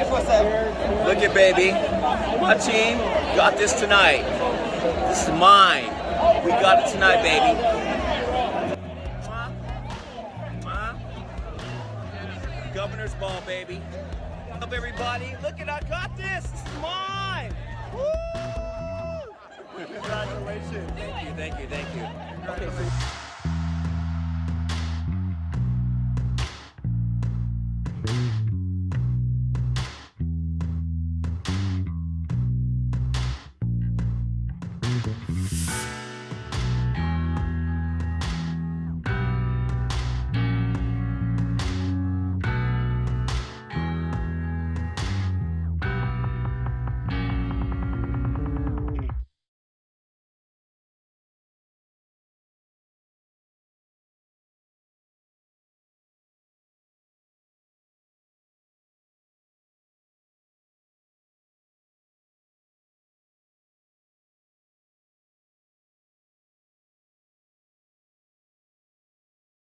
Look at baby. My team got this tonight. This is mine. We got it tonight, baby. Governor's ball, baby. Up, everybody. Look at, I got this. This is mine. Woo! Congratulations. Thank you, thank you, thank you. Okay, so